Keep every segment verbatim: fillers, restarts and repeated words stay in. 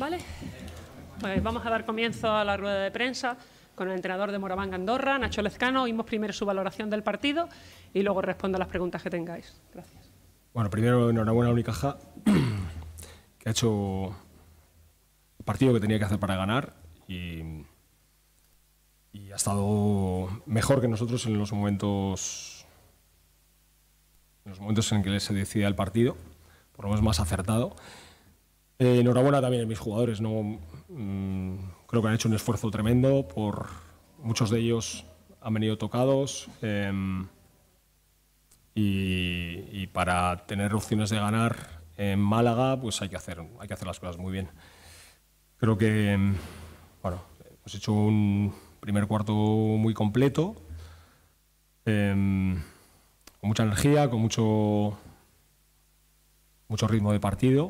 Vale, pues vamos a dar comienzo a la rueda de prensa con el entrenador de Moraván Andorra, Nacho Lezcano. Oímos primero su valoración del partido y luego respondo a las preguntas que tengáis. Gracias. Bueno, primero enhorabuena a Unicaja, que ha hecho el partido que tenía que hacer para ganar y, y ha estado mejor que nosotros en los momentos, en los momentos en que se decide el partido, por lo menos más acertado. Eh, enhorabuena también a mis jugadores, ¿no? Mm, creo que han hecho un esfuerzo tremendo, por muchos de ellos han venido tocados eh, y, y para tener opciones de ganar en Málaga pues hay que hacer, hay que hacer las cosas muy bien. Creo que bueno, hemos hecho un primer cuarto muy completo, eh, con mucha energía, con mucho, mucho ritmo de partido.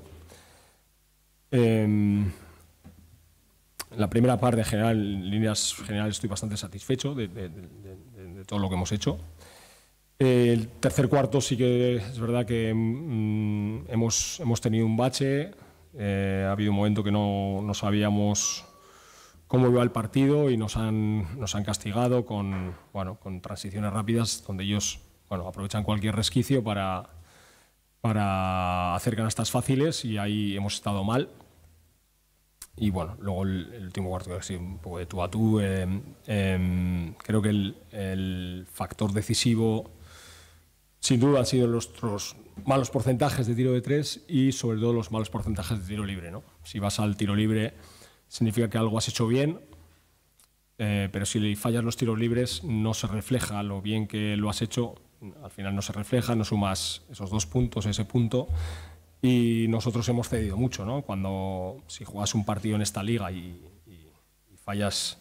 En la primera parte, en general, en líneas generales, estoy bastante satisfecho de, de, de, de todo lo que hemos hecho. El tercer cuarto sí que es verdad que mm, hemos, hemos tenido un bache. Eh, ha habido un momento que no, no sabíamos cómo iba el partido y nos han, nos han castigado con, bueno, con transiciones rápidas donde ellos bueno, aprovechan cualquier resquicio para, para hacer canastas fáciles y ahí hemos estado mal. Y bueno, luego el, el último cuarto que ha sido un poco de tú a tú. Eh, eh, creo que el, el factor decisivo sin duda han sido nuestros malos porcentajes de tiro de tres y sobre todo los malos porcentajes de tiro libre, ¿no? Si vas al tiro libre significa que algo has hecho bien, eh, pero si fallas los tiros libres no se refleja lo bien que lo has hecho, al final no se refleja, no sumas esos dos puntos, ese punto. Y nosotros hemos cedido mucho, ¿no? Cuando si juegas un partido en esta liga y, y, y fallas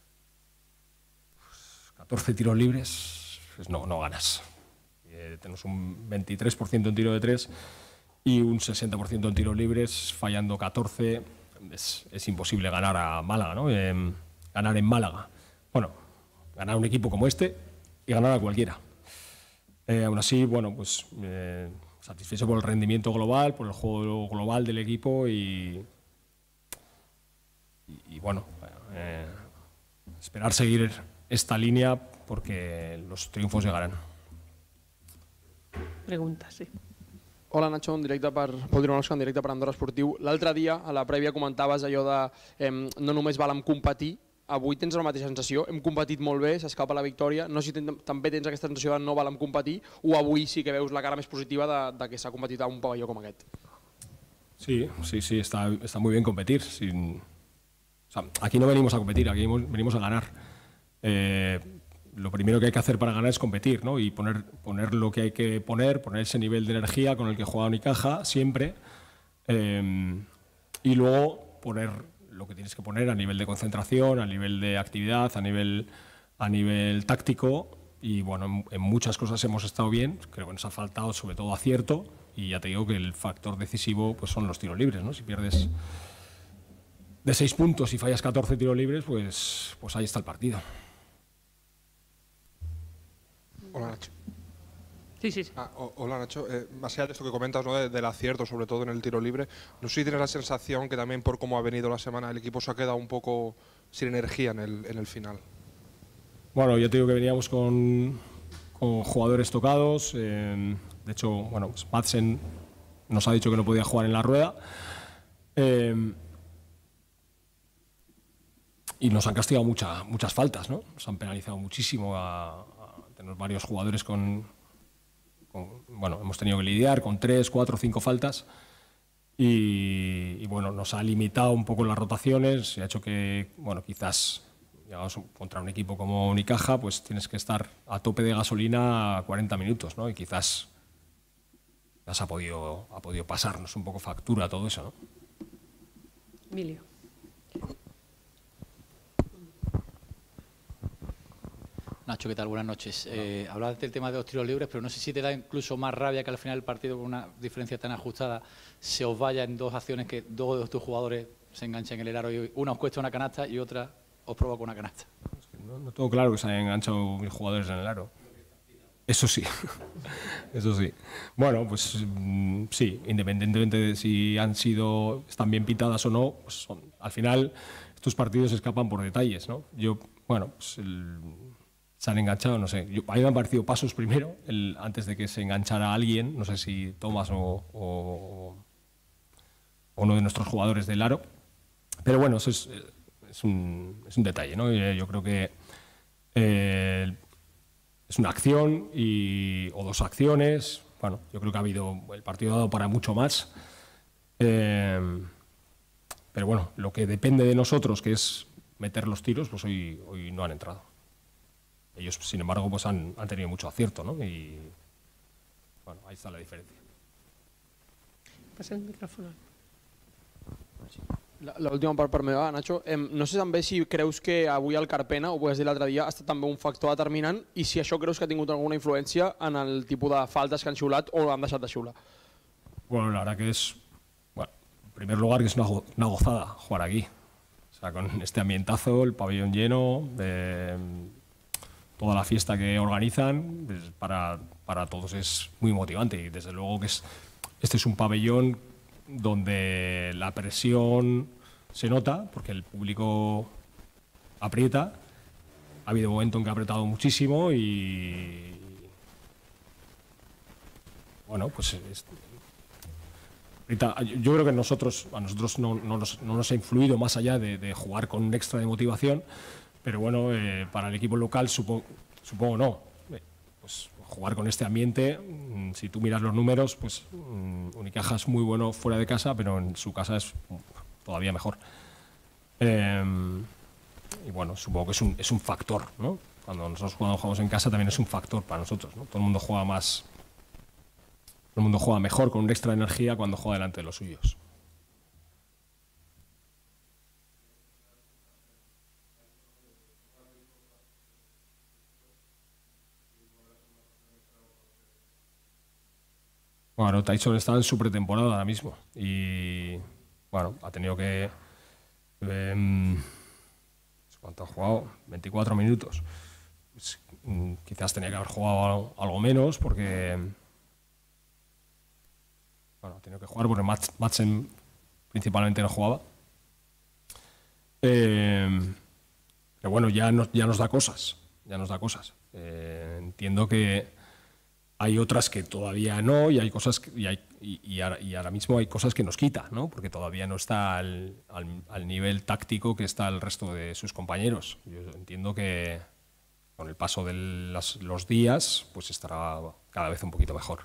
pues, catorce tiros libres, pues no, no ganas. Eh, tenemos un veintitrés por ciento en tiro de tres y un sesenta por ciento en tiros libres, fallando catorce, es, es imposible ganar a Málaga, ¿no? Eh, ganar en Málaga. Bueno, ganar a un equipo como este y ganar a cualquiera. Eh, aún así, bueno, pues... Eh, satisfecho por el rendimiento global, por el juego global del equipo y, y, y bueno, eh, esperar seguir esta línea porque los triunfos llegarán. Preguntas, sí. Hola Nacho, en directe per Pol Dironowska, en directe per Andorra Esportiu. L'altre dia, a la prèvia, comentaves allò de eh, no només vàlem competir. Avui tens la mateixa sensació, hem competit molt bé, s'escapa la victòria, no sé si ten, també tens aquesta sensació de no valem competir o avui sí que veus la cara més positiva de, de que s'ha competit a un pavelló com aquest. Sí, sí, sí, está, está muy bien competir. Sin, o sea, aquí no venimos a competir, aquí venimos a ganar. Eh, lo primero que hay que hacer para ganar es competir, ¿no? Y poner, poner lo que hay que poner, poner ese nivel de energía con el que juega Unicaja siempre eh, y luego poner lo que tienes que poner a nivel de concentración, a nivel de actividad, a nivel, a nivel táctico y bueno, en, en muchas cosas hemos estado bien, creo que nos ha faltado sobre todo acierto y ya te digo que el factor decisivo pues son los tiros libres, ¿no? Si pierdes de seis puntos y fallas catorce tiros libres, pues, pues ahí está el partido. Hola Nacho. Sí, sí, sí. Ah, hola Nacho, eh, más allá de esto que comentas, ¿no? de, del acierto, sobre todo en el tiro libre, no sé si tienes la sensación que también por cómo ha venido la semana el equipo se ha quedado un poco sin energía en el, en el final. Bueno, yo te digo que veníamos con, con jugadores tocados, eh, de hecho, bueno, pues Madsen nos ha dicho que no podía jugar en la rueda eh, y nos han castigado mucha, muchas faltas, ¿no? Nos han penalizado muchísimo, a, a, tenemos varios jugadores con... Bueno, hemos tenido que lidiar con tres, cuatro, cinco faltas y, y bueno, nos ha limitado un poco las rotaciones y ha hecho que, bueno, quizás llegamos contra un equipo como Unicaja, pues tienes que estar a tope de gasolina a cuarenta minutos, ¿no? Y quizás, quizás ha podido, ha podido pasarnos un poco factura todo eso, ¿no? Emilio. Nacho, ¿qué tal? Buenas noches. Eh, hablabas del tema de los tiros libres, pero no sé si te da incluso más rabia que al final del partido, con una diferencia tan ajustada, se os vaya en dos acciones que dos de tus jugadores se enganchan en el aro y una os cuesta una canasta y otra os provoca una canasta. Es que no, no tengo claro que se hayan enganchado mis jugadores en el aro. Eso sí, eso sí. Bueno, pues mm, sí, independientemente de si han sido, están bien pitadas o no, pues son, al final estos partidos escapan por detalles, ¿no? Yo, bueno, pues el, se han enganchado, no sé. Yo, a mí me han parecido pasos primero, el, antes de que se enganchara alguien, no sé si Tomás o, o, o uno de nuestros jugadores del Aro. Pero bueno, eso es, es, un, es un detalle, ¿no? Yo creo que eh, es una acción y, o dos acciones. Bueno, yo creo que ha habido, el partido ha dado para mucho más. Eh, pero bueno, lo que depende de nosotros, que es meter los tiros, pues hoy, hoy no han entrado. Ellos, sin embargo, pues han, han tenido mucho acierto, ¿no? Y bueno, ahí está la diferencia. Passa el micròfon. L'última part per meva, Nacho. Eh, no sé també si creus que avui el Carpena, o podies dir l'altre dia, ha estat també un factor determinant i si això creus que ha tingut alguna influència en el tipus de faltes que han xiulat o han deixat de xiular. Bueno, la verdad que es, bueno, en primer lugar, que es una, una gozada jugar aquí. O sea, con este ambientazo, el pabellón lleno, eh, toda la fiesta que organizan, pues para, para todos es muy motivante. Y desde luego que es, este es un pabellón donde la presión se nota, porque el público aprieta. Ha habido un momento en que ha apretado muchísimo y bueno, pues es, ahorita, yo creo que nosotros, a nosotros no, no, nos, no nos ha influido más allá de, de jugar con un extra de motivación, pero bueno, eh, para el equipo local supongo, supongo no. Eh, pues jugar con este ambiente, mmm, si tú miras los números, pues mmm, Unicaja es muy bueno fuera de casa, pero en su casa es todavía mejor. Eh, y bueno, supongo que es un, es un factor, ¿no? Cuando nosotros cuando jugamos en casa también es un factor para nosotros, ¿no? Todo el mundo juega más, todo el mundo juega mejor con un extra de energía cuando juega delante de los suyos. Bueno, Tyson está en su pretemporada ahora mismo y bueno, ha tenido que eh, ¿cuánto ha jugado? veinticuatro minutos. Pues, quizás tenía que haber jugado algo menos porque bueno, ha tenido que jugar porque Madsen principalmente no jugaba. Eh, pero bueno, ya nos, ya nos da cosas, ya nos da cosas. Eh, entiendo que hay otras que todavía no y hay cosas que, y, hay, y, y, ahora, y ahora mismo hay cosas que nos quita, ¿no? Porque todavía no está al, al, al nivel táctico que está el resto de sus compañeros. Yo entiendo que con el paso de las, los días pues estará cada vez un poquito mejor.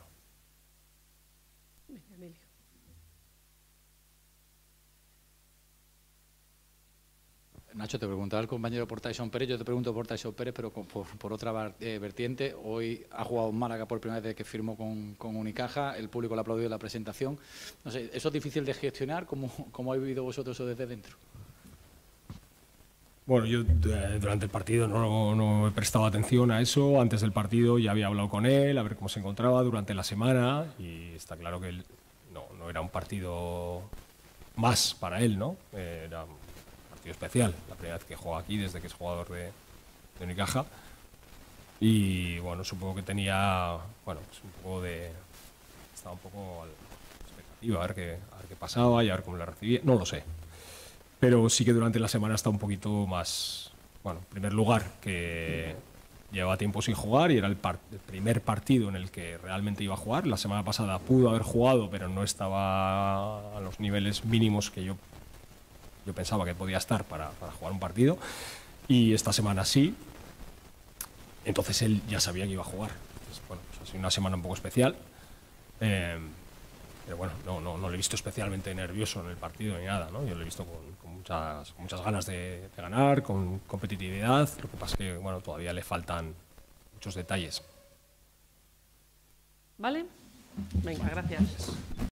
Nacho, te preguntaba el compañero por Tyson Pérez, yo te pregunto por Tyson Pérez, pero por, por otra eh, vertiente. Hoy ha jugado en Málaga por primera vez que firmó con, con Unicaja, el público le ha aplaudido en la presentación. No sé, ¿eso es difícil de gestionar? ¿Cómo, cómo habéis vivido vosotros eso desde dentro? Bueno, yo durante el partido no, no he prestado atención a eso. Antes del partido ya había hablado con él, a ver cómo se encontraba durante la semana y está claro que él, no, no era un partido más para él, ¿no? Era especial, la primera vez que juega aquí desde que es jugador de, de Unicaja y bueno, supongo que tenía bueno, pues un poco de estaba un poco a la expectativa a ver qué, a ver qué pasaba y a ver cómo la recibía, no lo sé, pero sí que durante la semana está un poquito más, bueno, en primer lugar que llevaba tiempo sin jugar y era el, par, el primer partido en el que realmente iba a jugar. La semana pasada pudo haber jugado pero no estaba a los niveles mínimos que yo Yo pensaba que podía estar para, para jugar un partido y esta semana sí. Entonces él ya sabía que iba a jugar. Entonces, bueno, pues ha sido una semana un poco especial. Eh, pero bueno, no, no, no le he visto especialmente nervioso en el partido ni nada, ¿no? Yo lo he visto con, con, muchas, con muchas ganas de, de ganar, con competitividad. Lo que pasa es que bueno, todavía le faltan muchos detalles. ¿Vale? Venga, gracias.